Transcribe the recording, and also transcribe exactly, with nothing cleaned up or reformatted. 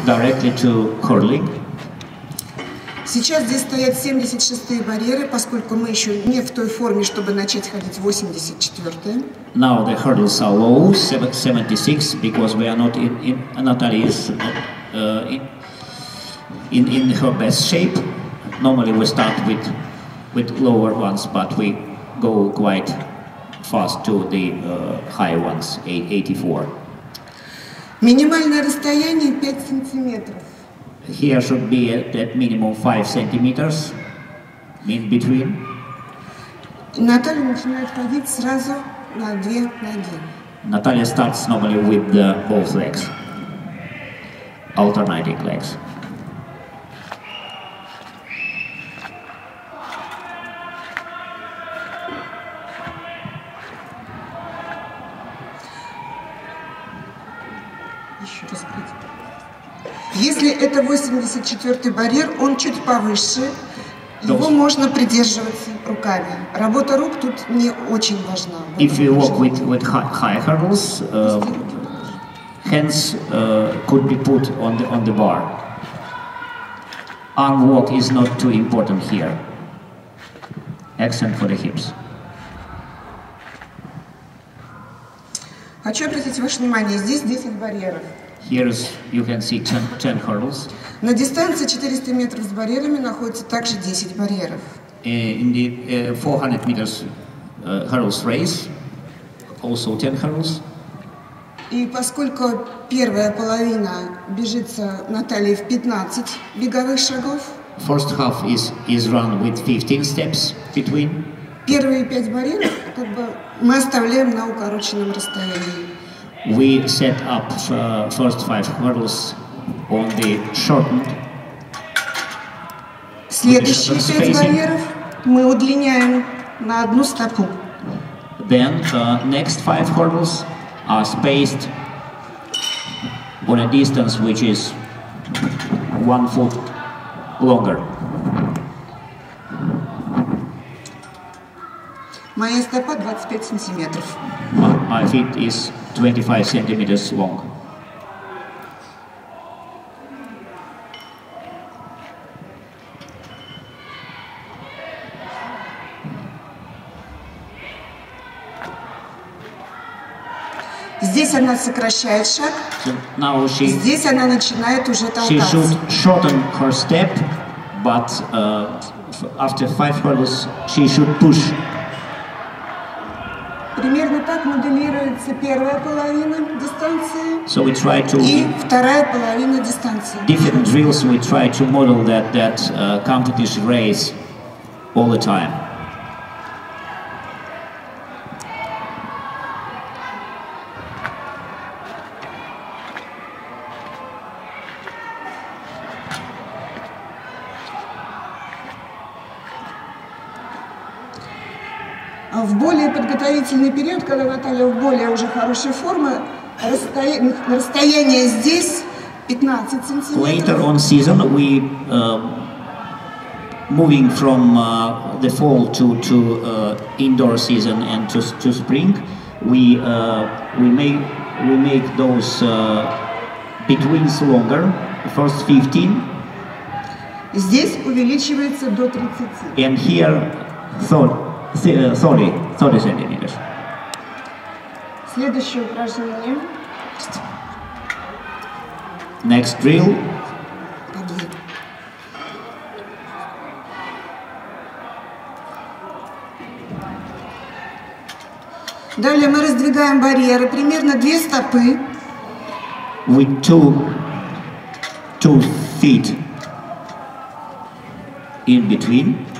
directly to hurdling. Сейчас здесь стоят семьдесят шестые барьеры, поскольку мы еще не в той форме, чтобы начать ходить восемьдесят четвёртые. Now the hurdles are low, seventy-six, because we are not in, in Natalia is not uh, in, in in her best shape. Normally we start with with lower ones, but we go quite fast to the uh, high ones, eighty-four. Минимальное расстояние пять сантиметров. Here should be at, at minimum five centimeters in between. Наталья начинает ходить сразу на две ноги. Natalia starts normally with the both legs, alternating legs. Еще раз. Если это восемьдесят четвёртый барьер, он чуть повыше, его можно придерживаться руками. Работа рук тут не очень важна. If you walk with, with high, high hurdles, uh, hands uh, could be put on the, on the bar. Arm walk is not too important here. Accent for the hips. Хочу обратить ваше внимание, здесь десять барьеров. Here is, you can see ten, ten hurdles. На дистанции четыреста метров с барьерами находится также десять барьеров. In the uh, four hundred meters uh, hurdles race, also ten hurdles. И поскольку первая половина бежится Натальей в пятнадцать беговых шагов, First half is, is run with fifteen steps between. Первые пять барьеров как бы мы оставляем на укороченном расстоянии. We set up uh, first five hurdles on the shortened. Следующие пять барьеров мы удлиняем на одну стопу. Then uh, next five hurdles are spaced on a distance which is one foot longer. Моя стопа двадцать пять сантиметров. My feet is twenty-five centimeters long. Здесь она сокращает шаг. So now she, Здесь она начинает уже she толкаться. should shorten her step, but uh, after five hurdles she should push. Примерно так моделируется первая половина дистанции So we try to и вторая половина дистанции. different drills. We try to model that that uh, competition race all the time. В более подготовительный период, когда Наталья в более уже хорошей форме, расстояние, расстояние здесь пятнадцать сантиметров. Later on season, we uh, moving from uh, the fall to to uh, indoor season and to to spring. We uh, we make we make those uh, betweens longer. First fifteen. Здесь увеличивается до тридцати. And here, thirty. thirty, thirty centimeters. Следующее упражнение. Next drill. Далее мы раздвигаем барьеры, примерно две стопы. With two, two feet in between.